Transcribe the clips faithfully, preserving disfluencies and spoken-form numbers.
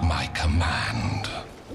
my command.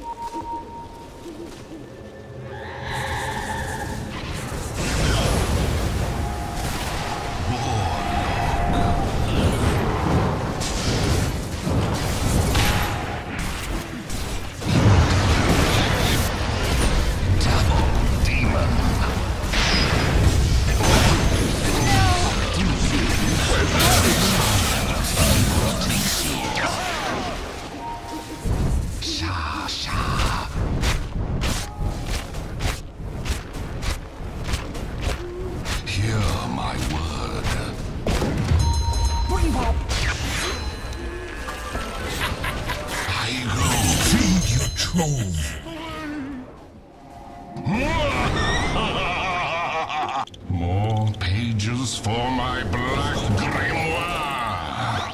More pages for my black grimoire.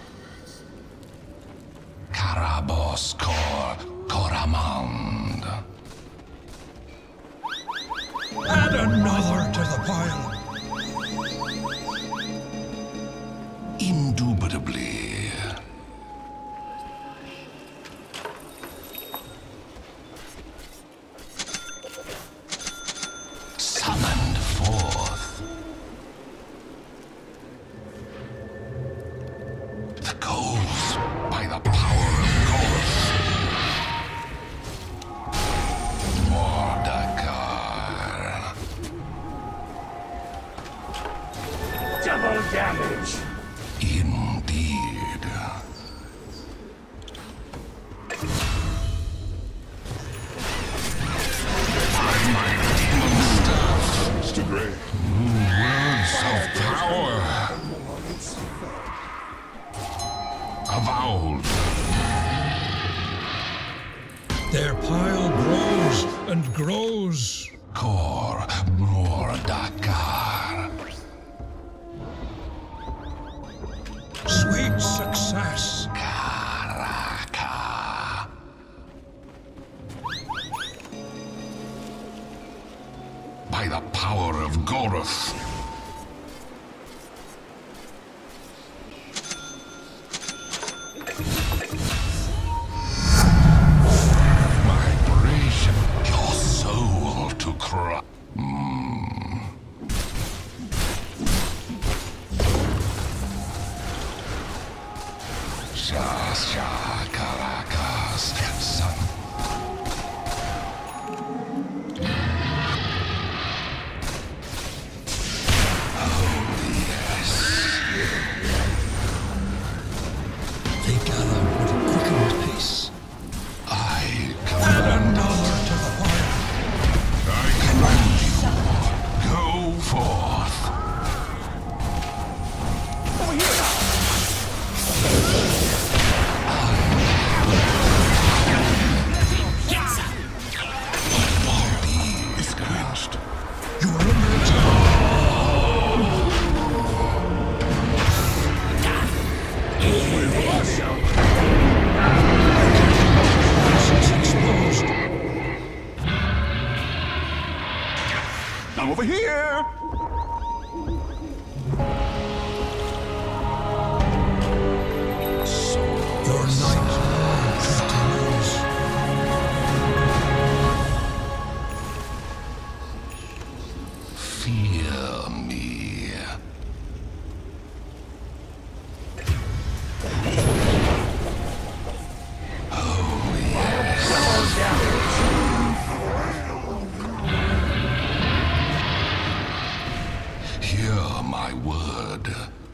Karabos Kor Koramand. Add another to the pile. Indubitably. Summoned forth. The goals by the power of Gorth. Mordekar. Double damage. Indeed. By my demon staff. Mister Gray. Words of power. Avowed. Their pile grows and grows. Kor Mordekar. Sweet success. Karaka. By the power of Gorth. Vibration, your soul to cry. Mm. Sha Sha Karakas, son. They gather at a quickened pace. I Add command, another to the pile. I command you, go forth. Over here now. It's quenched. You are under attack. Forces exposed. I'm over here. Your night continues. Fear me. Oh, yes. Double damage. Hear my word.